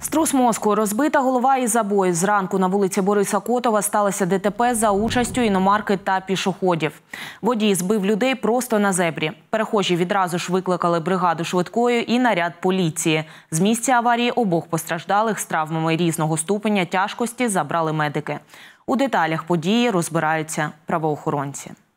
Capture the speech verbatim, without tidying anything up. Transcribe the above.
Струс мозку, розбита голова і забої. Зранку на вулиці Бориса Котова сталося ДТП за участю іномарки та пішоходів. Водій збив людей просто на зебрі. Перехожі відразу ж викликали бригаду швидкої і наряд поліції. З місця аварії обох постраждалих з травмами різного ступеня тяжкості забрали медики. У деталях події розбираються правоохоронці.